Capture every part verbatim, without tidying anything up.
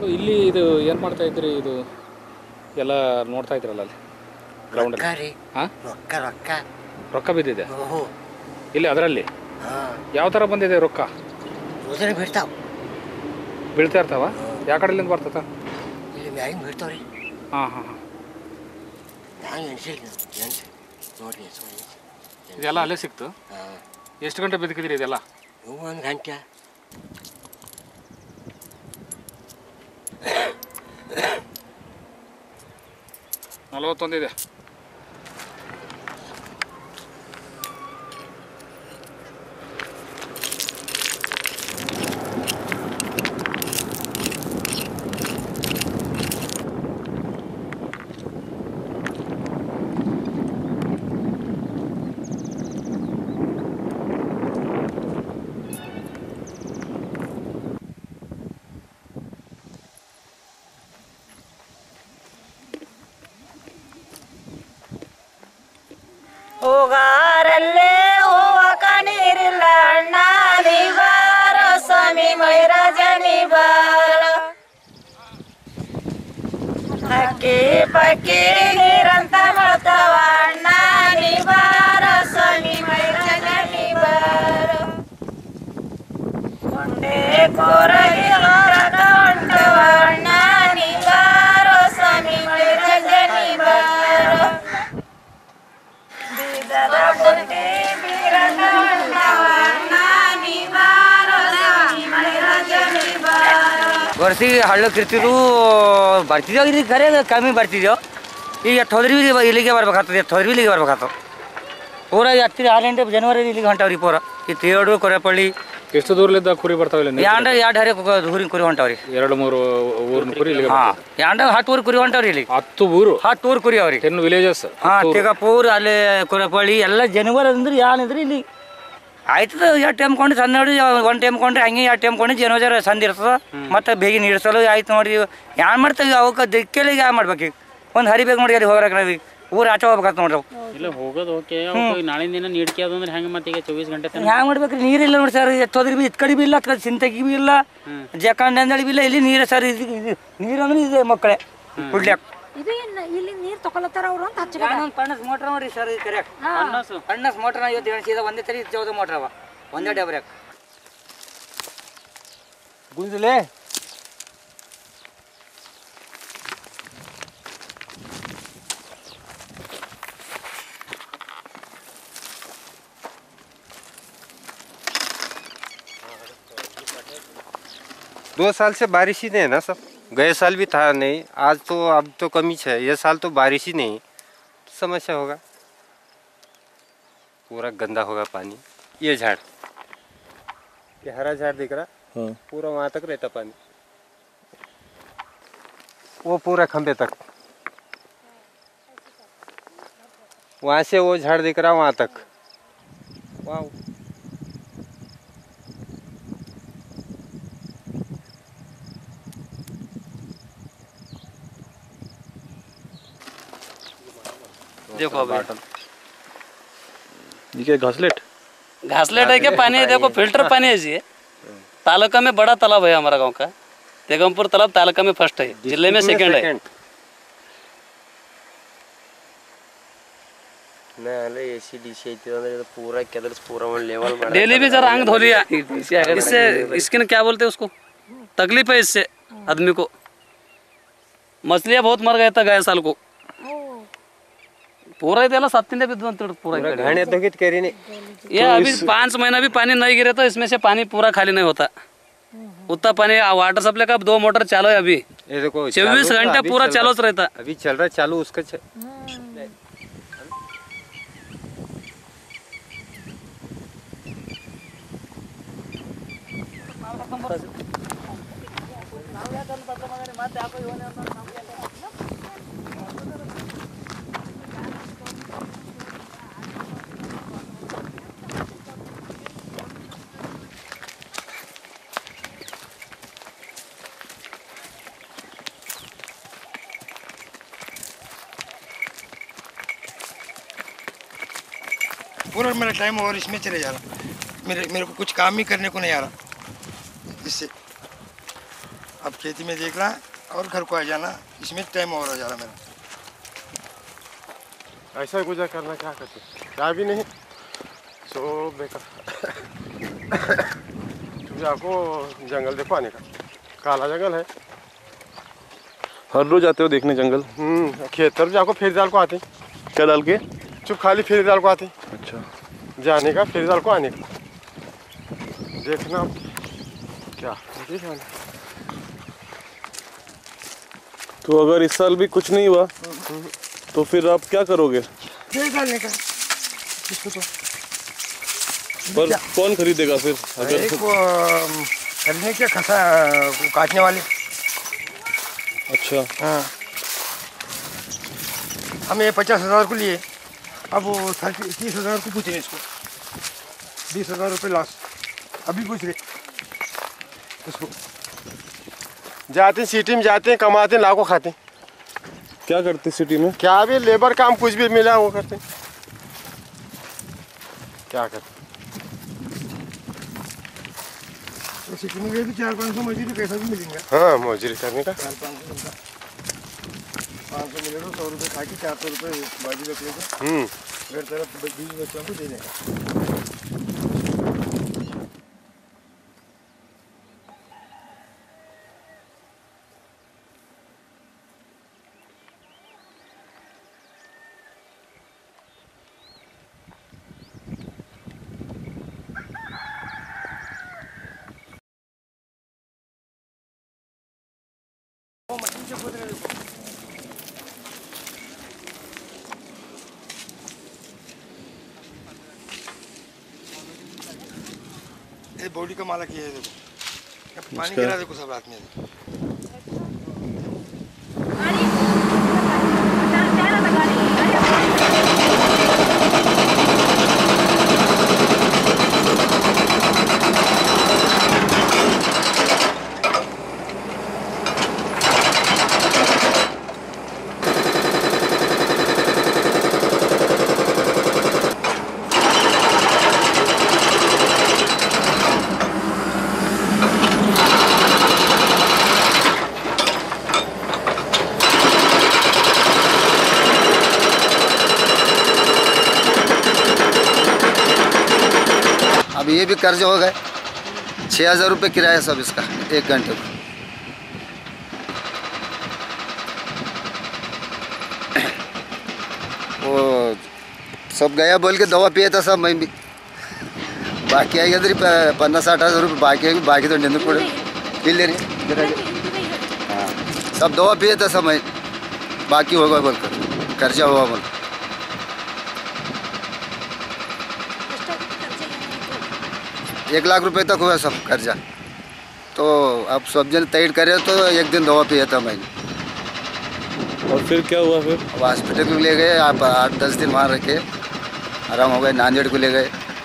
So ಇಲ್ಲಿ ಇದು ಏನು ಮಾಡ್ತಾ ಇದ್ರಿ? ಇದು ಎಲ್ಲ ನೋಡ್ತಾ ಇದ್ರಲ್ಲ ಅಲ್ಲಿ ಗ್ರೌಂಡಲ್ಲಿ? ಹಾಂ, ರೊಕ್ಕ ರೊಕ್ಕ ರೊಕ್ಕ ಬಿದ್ದಿದೆ ಇಲ್ಲಿ ಅದರಲ್ಲಿ? ಯಾವ ಥರ ಬಂದಿದೆ ರೊಕ್ಕ? ಬೀಳ್ತಾವ ಬೀಳ್ತಾ ಇರ್ತಾವ? ಯಾವ ಕಡೆಯಿಂದ ಬರ್ತದ? ಇಲ್ಲಿ ಮ್ಯಾಗಿನ ಬೀಳ್ತಾವ್ರಿ. ಹಾಂ ಹಾಂ ಹಾಂ. ನೋಡ್ರಿ ಇದೆಲ್ಲ ಅಲ್ಲೇ ಸಿಕ್ತು? ಎಷ್ಟು ಗಂಟೆ ಬದುಕಿದ್ರಿ ಇದೆಲ್ಲ? ಒಂದು ಗಂಟೆ. ನಲವತ್ತೊಂದಿದೆ. ಹೋಗಾರಲ್ಲೇ ಹೋಗಕ ನೀರಿಲ್ಲ ಅಣ್ಣ ನಿವಾರ ಸ್ವಾಮಿ ಮೈರಾಜ ನಿವಾರ. ಹಕ್ಕಿ ಪಕ್ಕಿ ನೀರಂತ ಬರ್ತಾವ ಅಣ್ಣ ನಿವಾರ ಸ್ವಾಮಿ ಮೈರಾಜ ನಿವಾರ. ಕೊಂಡೆ ಕೋರಗಿ ಹೊರಗ ಹೊಂಟವ ಅಣ್ಣ ನಿವಾರ ಸ್ವಾಮಿ ಮೈರಾಜ ನಿವಾರ. ವರ್ಷಿ ಹಳ್ಳಕ್ಕೆ ಇರ್ತಿದ್ರು ಬರ್ತಿದ್ದೇವೆ. ಇಲ್ಲಿ ಕರೆ ಕಮ್ಮಿ ಬರ್ತಿದ್ದೆವು. ಈಗ ಎಷ್ಟು ಹೋದ್ರಿ ಇಲ್ಲಿಗೆ ಬರ್ಬೇಕಾಗ್ತದೆ, ಎಷ್ಟು ಹೋದ್ರಿ ಇಲ್ಲಿಗೆ ಬರ್ಬೇಕಾಗ್ತದೆ. ಪೂರ ಹತ್ತಿರ ಆರು ಗಂಟೆ ಜನವರಿ ಇಲ್ಲಿಗೆ ಹೊಂಟಾವ್ರಿ ಪೂರ. ಈ ತೇಡು ಕೊರೆಪಳ್ಳಿ ಎಷ್ಟು ದೂರಲಿದ್ದ ಕುರಿ ಬರ್ತಾವಿಲ್ಲ? ಯಾಂಡ ಎರಡು ಹರಿ ಊರಿನ ಕುರಿ ಹೊಂಟಾವ್ರಿ. ಎರಡು ಮೂರು ಊರಿನ ಕುರಿ ಇಲ್ಲಿ? ಹಾಂ, ಯಾಂಡ ಹತ್ತು ಊರು ಕುರಿ ಹೊಂಟಾವ್ರಿ ಇಲ್ಲಿ. ಹತ್ತು ಊರು? ಹತ್ತು ಊರು ಕುರಿ ಅವ್ರಿ. Ten villages? ಹಾಂ, ತಿಗಾಪುರ ಅಲ್ಲಿ ಕೊರೆಪಳ್ಳಿ ಎಲ್ಲ ಜನವರಿ ಅಂದ್ರೆ ಯಾನಿದ್ರಿ ಇಲ್ಲಿ ಆಯ್ತದ. ಎರಡು ಟೈಮ್ ಕೊಂಡು ಸಣ್ಣ ನೋಡಿ ಒಂದು ಟೈಮ್ ಕೊಂಡ್ರೆ ಹಂಗೆ ಎರಡು ಟೈಮ್ ಕೊಂಡು ಜನವರಿ ಸಂದ್ ಇರ್ತದ. ಮತ್ತೆ ಬೇಗ ನೀಡ್ಸಲು ಆಯ್ತು ನೋಡಿ. ಯಾನ್ ಮಾಡ್ತೇವೆ ಅವಕ್ಕೆ ದಿಕ್ಕೆಲ್ಲ ಈಗ ಮಾಡ್ಬೇಕು. ಈಗ ಒಂದು ಹರಿ ಬೇಕು ನೋಡಿ ಅಲ್ಲಿ ಹೋಗ್ರಕ್ಕೆ ನಾವು ಊರು ಆಚೆ ಹೋಗ್ಬೇಕಂತ ನೋಡ್ರಿ. ಇಲ್ಲ ಹೋಗೋದು ಓಕೆ, ನಾಳಿನ ದಿನ ನೀಡ್ಕೆ ಅದು ಅಂದ್ರೆ ಹೆಂಗೆ ಮತ್ತೆ ಈಗ ಚೌಬೀಸ್ ಗಂಟೆ ಹ್ಯಾಂಗ ಮಾಡ್ಬೇಕ್ರಿ? ನೀರಿಲ್ಲ ನೋಡಿ ಸರ್. ಎತ್ತೋದ್ರಿ ಬಿ ಇತ್ ಕಡೆ ಬಿ ಇಲ್ಲ, ಅತ್ ಕಡೆ ಸಿಂತಗಿ ಬಿ ಇಲ್ಲ, ಜಕಂಡಿ ಬಿ ಇಲ್ಲ. ಇಲ್ಲಿ ನೀರು ಸರ್. ಇದು ನೀರು ಅಂದ್ರೆ ಇದೆ ಮಕ್ಕಳೇ ಕುಡ್ಲಿಕ್ಕೆ. ಇದು ಇಲ್ಲಿ ನೀರು ತಗೊಳತ್ತಾರ ಅವರು ಅಂತ ಹಚ್ಚ ಪಣ್ಣಸ್ ಮೋಟ್ರ್ ನೋಡ್ರಿ ಸರ್. ಇದು ಕರೆಕ್ಟ್ ಪಣ್ಣಸ್ ಮೋಟ್ರ್ ಇವತ್ತು ಎಣಿಸಿದ ಒಂದೇ ತರಿ ಚೌದ ಮೋಟ್ರ್ ಅವ ಒಂದೇ ಡಬ್ರ್ಯಾಕ ಗುಂಜಲೆ. दो साल से बारिश ही नहीं है ना सब. गए साल भी था नहीं, आज तो अब तो कमी है. ये साल तो बारिश ही नहीं, समस्या होगा. पूरा गंदा होगा पानी. ये झाड़, ये हरा झाड़ दिख रहा, पूरा वहाँ तक रहता पानी. वो पूरा खंबे तक, वहाँ से वो झाड़ दिख रहा वहाँ तक. वाह, देखो ये घासलेट घासलेट है क्या? पानी देखो फिल्टर पानी है जी. तालुका में बड़ा तालाब है हमारा गांव का. तेगमपुर तालाब तालुका में फर्स्ट है, जिले में सेकंड है. पूरा पूरा लेवल डेली भी जरा आंग धो लिया. इससे स्किन क्या बोलते हैं उसको, तकलीफ है इससे आदमी को. मछलियाँ बहुत मर गया था गए साल को. पूरा ಇದೆಲ್ಲ ಸತ್ತಿಂದ ಬಿದ್ದು ಅಂತ पूरा घाने तो कित करी नहीं. ये अभी पाँच महीना भी पानी नहीं गिरे तो इसमें से पानी पूरा खाली नहीं होता. उतना पानी वाटर सप्लाई का दो मोटर चालू है अभी. ये देखो चौबीस घंटे पूरा चालू रहता. अभी चल रहा है चालू उसका. पूरा मेरा टाइम और इसमें चले जा रहा. मेरे मेरे को कुछ काम ही करने को नहीं आ रहा इससे. अब खेती में देखना और घर को आ जाना, इसमें टाइम और हो जा रहा मेरा। ऐसा गुजर करना क्या करते, क्या भी नहीं सो बेकार। क्योंकि आपको जंगल देखो आने का, काला जंगल है। हर रोज आते हो देखने जंगल? हम्म खेत तरफ जाको फिर जाल को आते, क्या डाल के? चुप खाली फिर जाल को आते। अच्छा, जाने का फिर जाल को आने का, देखना क्या देखना। तो अगर इस साल भी कुछ नहीं हुआ तो फिर आप क्या करोगे? डालने का इसको तो पर कौन खरीदेगा फिर? अगर एक वो खरीदने के खसा वो काटने वाले। अच्छा, हाँ, हम ये पचास हज़ार को लिए, अब वो तीस हज़ार को पूछ रहे इसको, बीस हज़ार रुपये लास्ट अभी पूछ रहे इसको। जाते सिटी में जाते हैं, कमाते हैं, लाखों खाते हैं। क्या करते सिटी में? क्या भी लेबर काम कुछ भी मिला वो करते हैं। क्या करते तो सिटी में गए तो चार पाँच सौ मजदूरी पैसा भी मिलेंगे। हाँ, मजदूरी करने का चार पाँच सौ मिलता, पाँच सौ मिलेगा, सौ रुपये खा के चार सौ रुपये बाजू रख लेगा, हम्म घर तरफ बीस बच्चों को दे देगा। ये बॉडी का माला किया है देखो, पानी गिरा देखो सब रात में। अब ये भी कर्ज हो गए, छः हज़ार रुपये किराया सब इसका एक घंटे को। वो सब गया बोल के दवा पिया था सब, मैं भी बाकी आएगा इधर पन्ना साठ हज़ार रुपये बाकी आएगी, बाकी तो निंद पड़े पी ले रही। हाँ, सब दवा पिया था सब, मैं बाकी होगा बोलकर कर्जा हुआ बोल। एक लाख रुपए तक हुआ सब कर्जा। तो अब सब जन तैयार करे तो एक दिन दवा पिया था मैंने। और फिर क्या हुआ? फिर अब हॉस्पिटल को ले गए, आप आठ दस दिन वहाँ रखे, आराम हो गए। नांदेड़ को ले गए।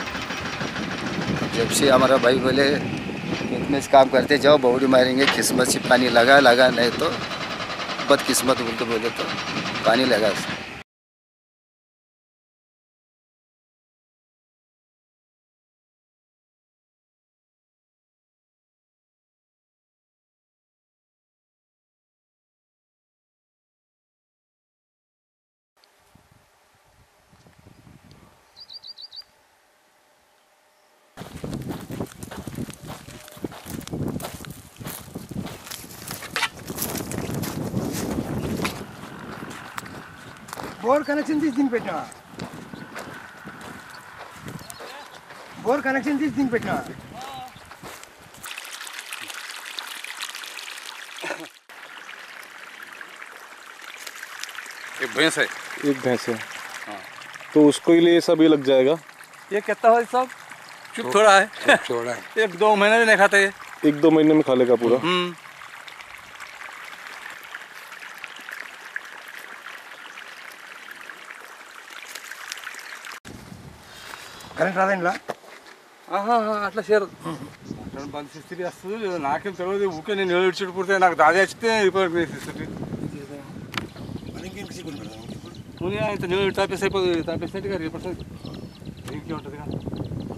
जब से हमारा भाई बोले इतने काम करते जाओ, बहुड़ी मारेंगे, किस्मत से पानी लगा लगा नहीं तो बदकिस्मत बोल तो बोले तो पानी लगा। बोर कनेक्शन तीस दिन పెట్టినా बोर कनेक्शन तीस दिन పెట్టినా एक भैंस है। एक भैंस है। हाँ, तो उसको ही लिए सब ये लग जाएगा। ये कितना है सब? चुप थोड़ा है, थोड़ा है। एक दो महीने में नहीं खाता ये, एक दो महीने में खा लेगा पूरा। हम्म కరెంట్ రాదా ఇంట్లో? అట్లా చేరదు. అట్లా పరిస్థితి వస్తుంది, నాకేం తెలియదు. ఊకే నేను నీళ్ళు ఇచ్చి పుడితే నాకు దాదా వచ్చితే రిపేర్ చేసేస్తుంది. నువ్వు ఇంత నీళ్ళు తాపేసి అయిపోతుంది, తాపేసినట్టుగా రిపేర్ ఇంకే ఉంటుంది కదా.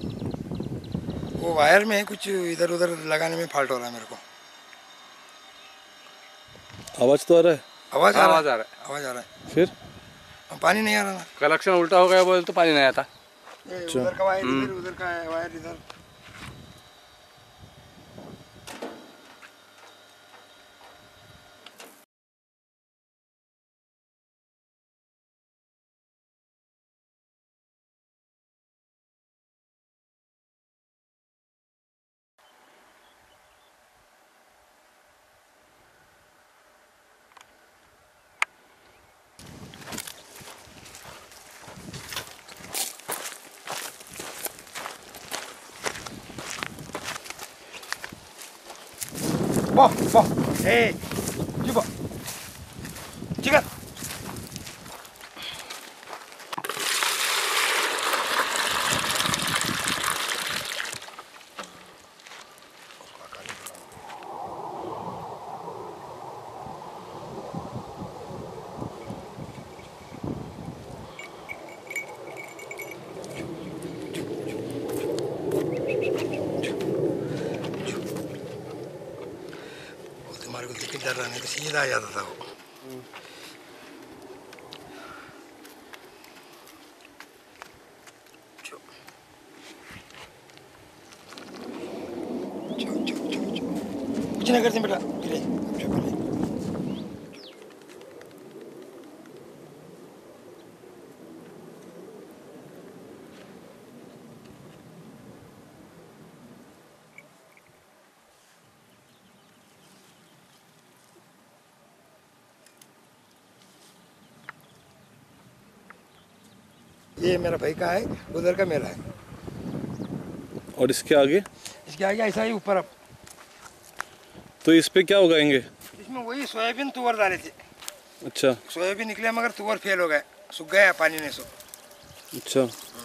वो वायर में कुछ इधर उधर लगाने में फॉल्ट हो रहा है मेरे को। आवाज तो आ रहा है? आवाज आ रहा आवाज है आ रहा है। आवाज आ रहा है फिर पानी नहीं आ रहा ना। कलेक्शन उल्टा हो गया बोले तो पानी नहीं आता। ये उधर का वायर इधर, उधर का वायर इधर। Bo, bo, hey, coba, cikat. हमारे को दिक्कत डर रहा नहीं तो सीधा आ जाता था वो। कुछ ना करते बेटा पहले पहले ये मेरा भाई का है, उधर का मेरा है। और इसके आगे? इसके आगे ऐसा ही ऊपर। अब तो इस पे क्या उगाएंगे? इसमें वही सोयाबीन तुवर डाले थे। अच्छा। सोयाबीन निकले मगर तुवर फेल हो गए, सूख गया पानी नहीं सूख। अच्छा।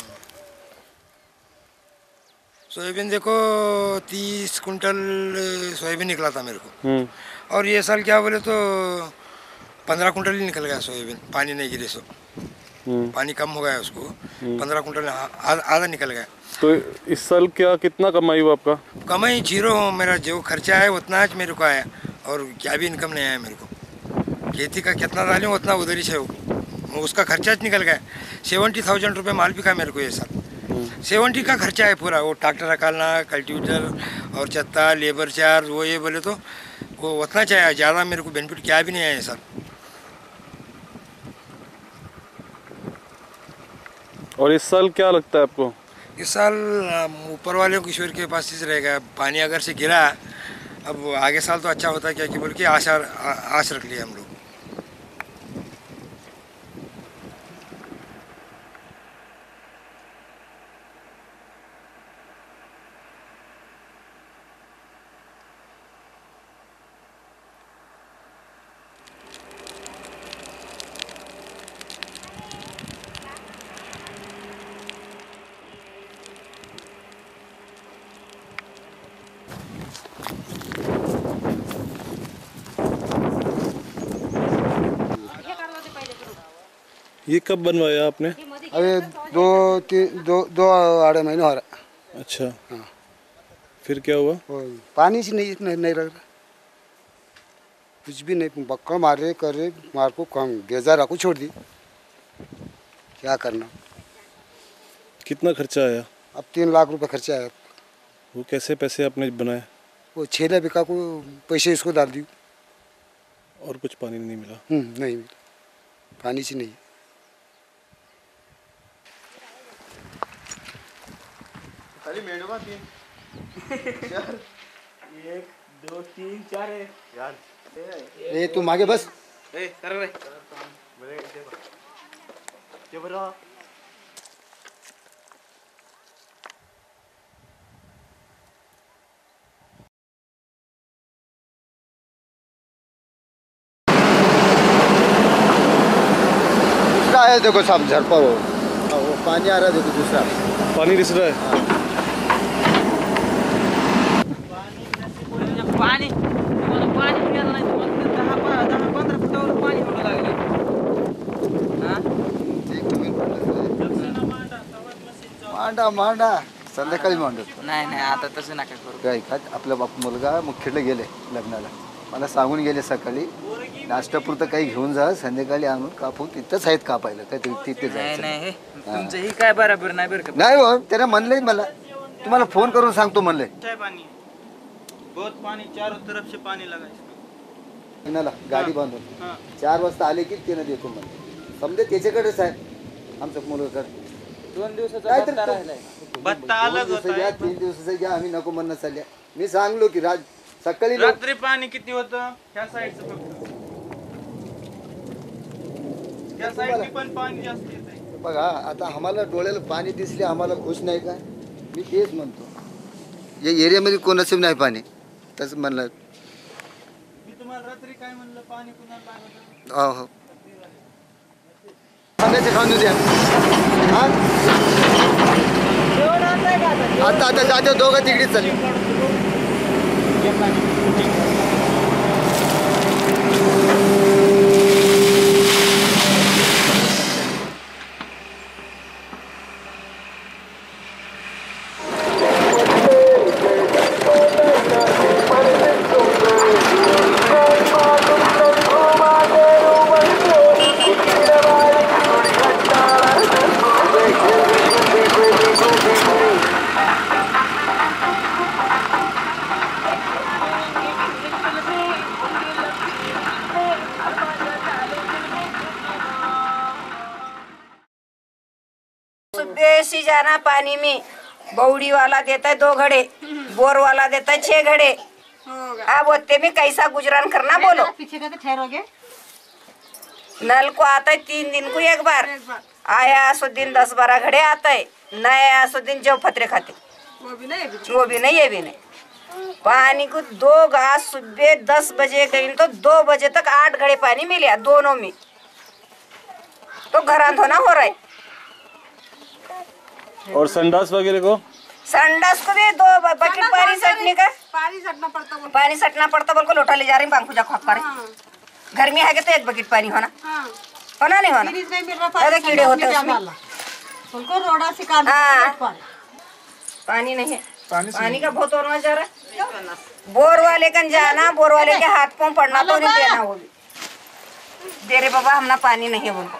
सोयाबीन देखो तीस कुंटल सोयाबीन निकला था मेरे को। हम्म। और ये साल क्या बोले तो पंद्रह कुंटल ही निकल गया सोयाबीन, पानी नहीं गिरे सो। पानी कम हो गया उसको, पंद्रह कुंटल आधा निकल गया। तो इस साल क्या कितना कमाई हुआ आपका? कमाई जीरो हो, मेरा जो खर्चा है उतना आज मेरे को आया और क्या भी इनकम नहीं आया मेरे को। खेती का कितना डाले उतना उधर ही से हो, उसका खर्चा निकल गया। सेवेंटी थाउजेंड रुपये माल बिका मेरे को ये साल। सेवेंटी का खर्चा है पूरा, वो ट्रैक्टर निकालना, कल्टीवेटर और चत्ता, लेबर चार्ज, वो ये बोले तो वो उतना चाहिए, ज़्यादा मेरे को बेनिफिट क्या भी नहीं आया सर। और इस साल क्या लगता है आपको? इस साल ऊपर वाले को ईश्वर के पास ही रहेगा। पानी अगर से गिरा, अब आगे साल तो अच्छा होता है क्या कि बोल के आशा आश रख लिया हम लोग। ये कब बनवाया आपने? अरे दो तीन दो दो आधे महीने हो रहा। अच्छा। हाँ। फिर क्या हुआ? पानी से नहीं नहीं, नहीं रख रहा, कुछ भी नहीं, बक्का मारे करे मार को कम गेजा रखो छोड़ दी, क्या करना। कितना खर्चा आया? अब तीन लाख रुपए खर्चा आया। वो कैसे पैसे आपने बनाए? वो छेला बिका को पैसे इसको डाल दी। और कुछ पानी नहीं मिला? हम्म नहीं मिला, पानी से नहीं। खाली मेंढों का तीन चार एक दो तीन चार है यार। ए तुम आगे बस। ए कर रे बड़े दे ये बरा दूसरा है देखो सब झड़ पर हो, वो पानी आ रहा है देखो, दूसरा पानी रिस रहा है। पाणी तुम्हाला पाणी पियाला नाही, तुम्हाला दहा दहा पंधरा फुटावर पाणी होऊ लागले। मांडा मांडा संध्याकाळी मांडतो. नाही नाही आता तसं नका करू. काय का आपला बाप मुलगा मुखेडला गेले लग्नाला, मला सांगून गेले सकाळी नाश्तापुरतं काही घेऊन जा, संध्याकाळी आणून कापून तिथंच आहेत कापायला, काय तिथे जायचं नाही तुमचंही काय बरोबर नाही बरं का. नाही हो, त्याला म्हणलंय मला, तुम्हाला फोन करून सांगतो म्हणलंय. पानी बहुत पानी चारों तरफ से पानी लगा नाला गाडी बांधून चार वाजता आले की त्यानं देतो म्हणले. समजे त्याच्याकडेच आहे आमचं मुलाकडे. दोन दिवसाचा काय तर बत्ता राहिलाय. बत्ता अलग होता घ्या, तीन दिवसाचं घ्या, आम्ही नको म्हणणं चालल्या. मी सांगलो की राज सकाळी लोक- रात्री पाणी किती होतं ह्या साईडचं फक्त, त्या साईडनी पण पाणी जास्त येतंय. बघा आता आम्हाला डोळ्याला पाणी दिसले, आम्हाला खुश नाही का. मी तेच म्हणतो या एरियामध्ये कोणाचं नाही पाणी, तसं म्हणलं. मी तुम्हाला रात्री काय म्हणलं, पाणी कुणाला लागत. हो हो सांगायचं खाऊन द्या. हा आता आता जाते दोघं तिकडेच चालले. बेसी जाना पानी में बौड़ी वाला देता है दो घड़े, बोर वाला देता है छह घड़े। अब होते में कैसा गुजरान करना बोलो। पीछे का तो ठहरोगे। नल को आता है तीन दिन को एक बार, आया सो दिन दस बारह घड़े आता है, न आया सो दिन जो फतरे खाते, वो भी नहीं वो भी नहीं ये भी नहीं। पानी को दो घास सुबह दस बजे गई तो दो बजे तक आठ घड़े पानी मिले दोनों में, तो घरा धोना हो रहा है। और संडास वगैरह को संडास को भी दो बकेट पानी सटने का, पानी सटना पड़ता बोल पानी सटना पड़ता बोल को लोटा ले जा रही पंखुजा खोप कर। गर्मी है तो एक बकेट पानी होना होना नहीं होना, नहीं मिल रहा अरे कीड़े होते हैं उसमें। उनको रोड़ा से काट हाँ पानी नहीं है, पानी का बहुत और जा रहा है। बोर वाले का जाना, बोर वाले के हाथ पाँव पड़ना तो नहीं देना, वो भी दे रे बाबा हमना पानी नहीं है बोलो।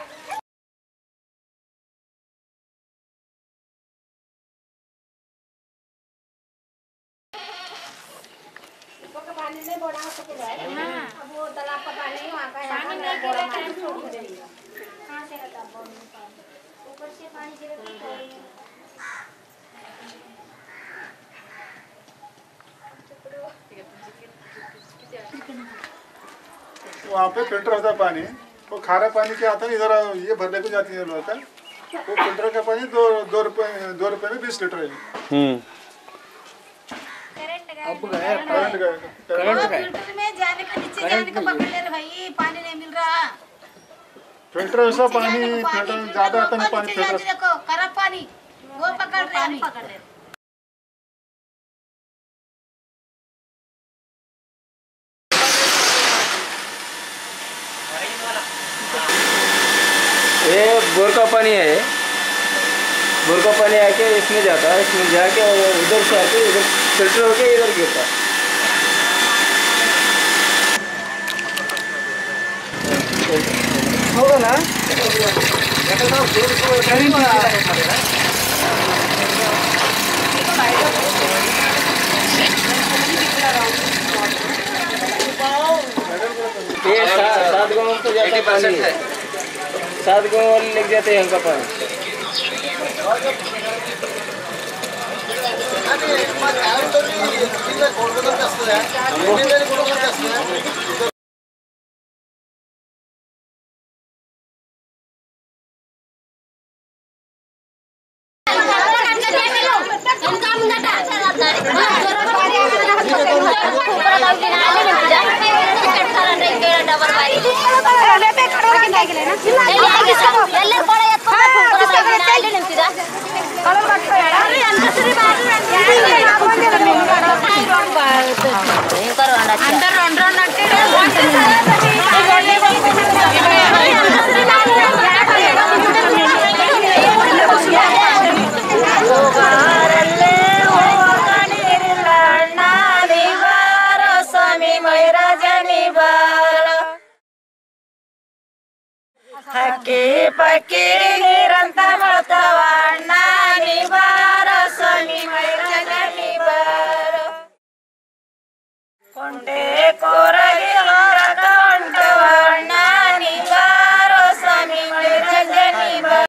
वहाँ पे फिल्टर होता है पानी, वो खारा पानी क्या आता है इधर ये भरने को जाती है लोग, वो फिल्टर का पानी दो दो रुपए दो रुपए में बीस लीटर है। हम्म अब गया करंट गया करंट गया फिल्टर में जाने का नीचे जाने का पकड़ ले रहे भाई, पानी नहीं मिल रहा। फिल्टर ऐसा पानी फिल्टर ज्यादा आता नहीं पानी फिल्टर। देखो खराब पानी वो पकड़ रहे हैं, पकड़ रहे। ये बोर का पानी है, बोर का पानी आके इसमें जाता है, इसमें जाके और उधर से आके इधर फिल्टर होके इधर गिरता है। होगा ना ये सात गाँव तो जाता पानी है, सात गाँव वाले लग जाते हैं हमका पानी। स्वामी मैराजनी ಪಕ್ಕಿರಿ ನೀರಂತ